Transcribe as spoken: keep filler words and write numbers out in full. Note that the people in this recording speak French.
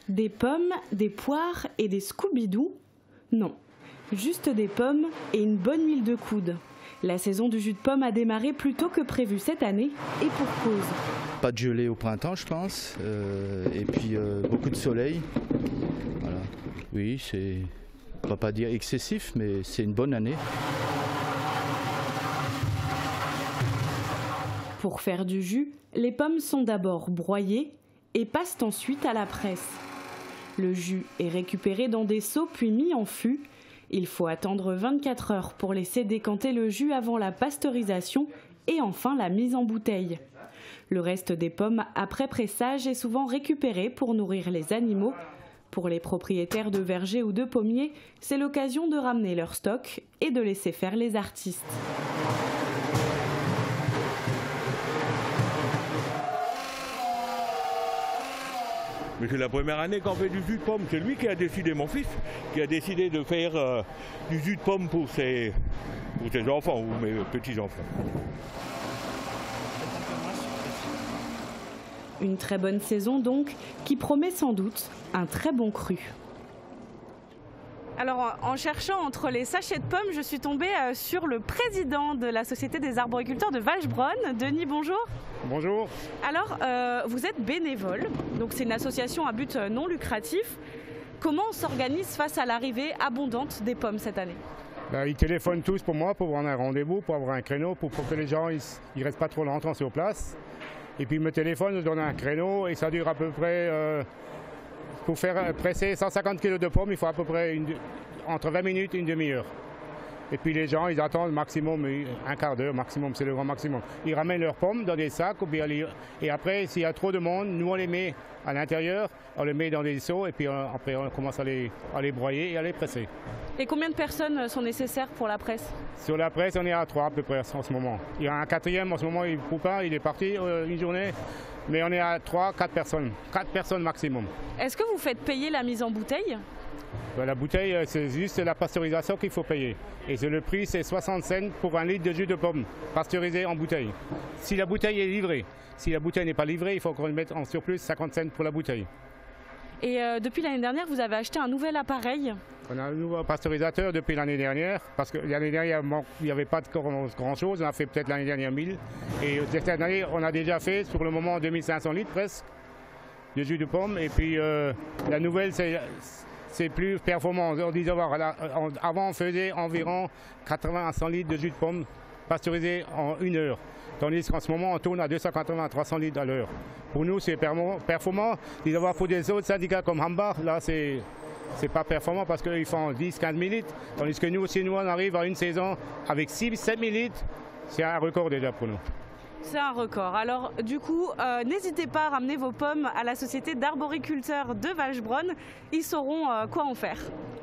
Des pommes, des poires et des Scooby-Doo? Non, juste des pommes et une bonne huile de coude. La saison du jus de pomme a démarré plus tôt que prévu cette année, et pour cause. Pas de gelée au printemps, je pense, euh, et puis euh, beaucoup de soleil. Voilà. Oui, c'est, on va pas dire excessif, mais c'est une bonne année. Pour faire du jus, les pommes sont d'abord broyées et passent ensuite à la presse. Le jus est récupéré dans des seaux puis mis en fût. Il faut attendre vingt-quatre heures pour laisser décanter le jus avant la pasteurisation et enfin la mise en bouteille. Le reste des pommes après pressage est souvent récupéré pour nourrir les animaux. Pour les propriétaires de vergers ou de pommiers, c'est l'occasion de ramener leur stock et de laisser faire les artistes. Mais c'est la première année qu'on fait du jus de pomme. C'est lui qui a décidé, mon fils, qui a décidé de faire euh, du jus de pomme pour ses, pour ses enfants ou mes petits-enfants. Une très bonne saison donc, qui promet sans doute un très bon cru. Alors en cherchant entre les sachets de pommes, je suis tombée sur le président de la Société des arboriculteurs de Valsbronn. Denis, bonjour. Bonjour. Alors euh, vous êtes bénévole, donc c'est une association à but non lucratif. Comment on s'organise face à l'arrivée abondante des pommes cette année? Ben, ils téléphonent tous pour moi, pour avoir un rendez-vous, pour avoir un créneau, pour, pour que les gens ne restent pas trop longtemps sur place. Et puis ils me téléphonent, je donne un créneau et ça dure à peu près... Euh, Pour faire presser cent cinquante kilos de pommes, il faut à peu près une, entre vingt minutes et une demi-heure. Et puis les gens, ils attendent maximum un quart d'heure, maximum, c'est le grand maximum. Ils ramènent leurs pommes dans des sacs, ou bien les, et après, s'il y a trop de monde, nous on les met à l'intérieur, on les met dans des seaux, et puis on, après on commence à les, à les broyer et à les presser. Et combien de personnes sont nécessaires pour la presse? Sur la presse, on est à trois à peu près en ce moment. Il y a un quatrième en ce moment, il ne pas, il est parti euh, une journée. Mais on est à trois, quatre personnes, quatre personnes maximum. Est-ce que vous faites payer la mise en bouteille? La bouteille, c'est juste la pasteurisation qu'il faut payer. Et le prix, c'est soixante cents pour un litre de jus de pomme pasteurisé en bouteille. Si la bouteille est livrée. Si la bouteille n'est pas livrée, il faut qu'on mette en surplus cinquante cents pour la bouteille. Et euh, depuis l'année dernière, vous avez acheté un nouvel appareil? On a un nouveau pasteurisateur depuis l'année dernière, parce que l'année dernière, il n'y avait pas de grand-chose. On a fait peut-être l'année dernière mille. Et cette année, on a déjà fait, sur le moment, deux mille cinq cents litres presque de jus de pomme. Et puis, euh, la nouvelle, c'est plus performant. On dit, avant, on faisait environ quatre-vingts à cent litres de jus de pomme pasteurisé en une heure. Tandis qu'en ce moment, on tourne à deux cent quatre-vingts à trois cents litres à l'heure. Pour nous, c'est performant. Pour des autres syndicats comme Hambach, là, c'est... C'est pas performant parce qu'ils font dix à quinze mille litres, tandis que nous aussi, nous, on arrive à une saison avec six à sept mille litres. C'est un record déjà pour nous. C'est un record. Alors du coup, euh, n'hésitez pas à ramener vos pommes à la Société d'arboriculteurs de Valsbronn. Ils sauront euh, quoi en faire.